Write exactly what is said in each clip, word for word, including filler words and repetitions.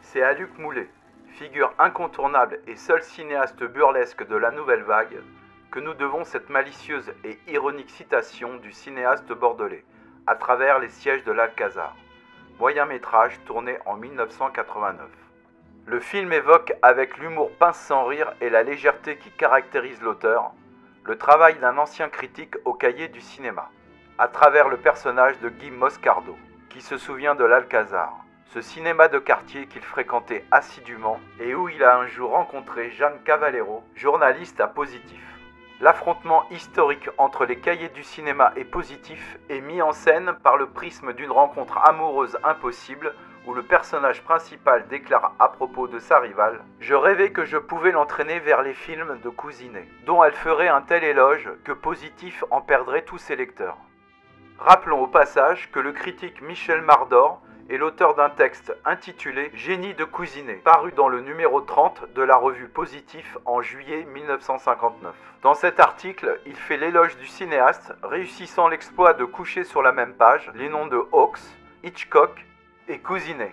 C'est à Luc Moulet, figure incontournable et seul cinéaste burlesque de la nouvelle vague, que nous devons cette malicieuse et ironique citation du cinéaste bordelais, à travers les sièges de l'Alcazar, moyen métrage tourné en mille neuf cent quatre-vingt-neuf. Le film évoque, avec l'humour pince sans rire et la légèreté qui caractérise l'auteur, le travail d'un ancien critique au cahier du cinéma, à travers le personnage de Guy Moscardo, qui se souvient de l'Alcazar, ce cinéma de quartier qu'il fréquentait assidûment et où il a un jour rencontré Jeanne Cavallero, journaliste à Positif. L'affrontement historique entre les cahiers du cinéma et Positif est mis en scène par le prisme d'une rencontre amoureuse impossible où le personnage principal déclare à propos de sa rivale « Je rêvais que je pouvais l'entraîner vers les films de Cousinet, dont elle ferait un tel éloge que Positif en perdrait tous ses lecteurs. » Rappelons au passage que le critique Michel Mardor est l'auteur d'un texte intitulé « Génie de Cousinet », paru dans le numéro trente de la revue Positif en juillet mille neuf cent cinquante-neuf. Dans cet article, il fait l'éloge du cinéaste, réussissant l'exploit de coucher sur la même page les noms de Hawks, Hitchcock et Cousinet.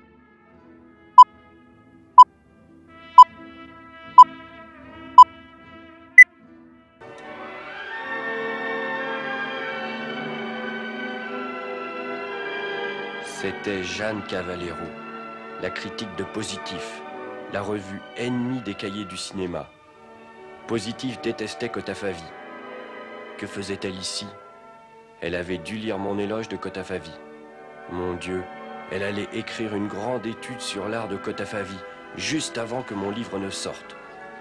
C'était Jeanne Cavallero, la critique de Positif, la revue ennemie des cahiers du cinéma. Positif détestait Kotafavi. Que faisait-elle ici? Elle avait dû lire mon éloge de Kotafavi. Mon Dieu, elle allait écrire une grande étude sur l'art de Kotafavi, juste avant que mon livre ne sorte.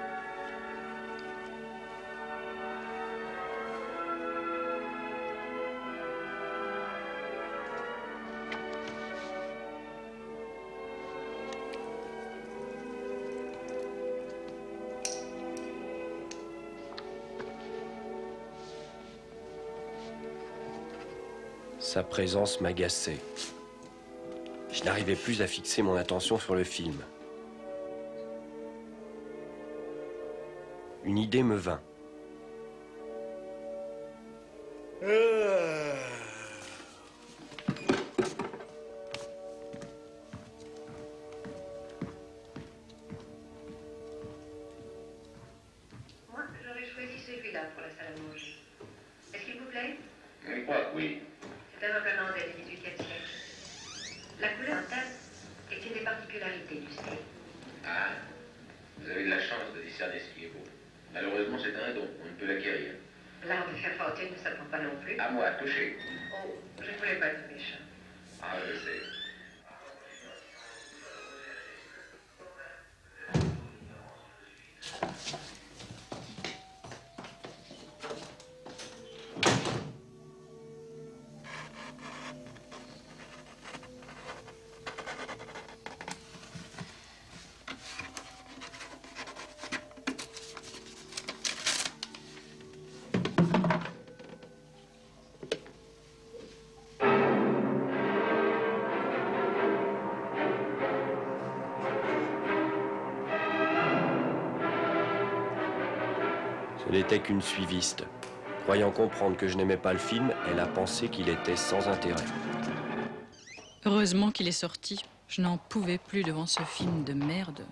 Sa présence m'agaçait. Je n'arrivais plus à fixer mon attention sur le film. Une idée me vint. Euh... Moi, j'aurais choisi celui-là pour la salle à manger. Est-ce qu'il vous plaît? Je crois que oui. C'est un ornemental du dix-huitième siècle. La couleur en teinte est une des particularités du style. Ah, vous avez de la chance de discerner ce qui est beau. Malheureusement, c'est un don, on ne peut l'acquérir. L'art de faire fortune ne s'apprend pas non plus. À moi, touchez. Oh, je ne voulais pas être méchant. Ah, je sais. Ce n'était qu'une suiviste. Croyant comprendre que je n'aimais pas le film, elle a pensé qu'il était sans intérêt. Heureusement qu'il est sorti. Je n'en pouvais plus devant ce film de merde.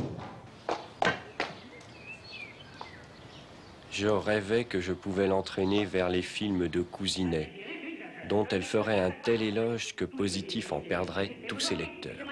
Je rêvais que je pouvais l'entraîner vers les films de Cousinet, dont elle ferait un tel éloge que Positif en perdrait tous ses lecteurs.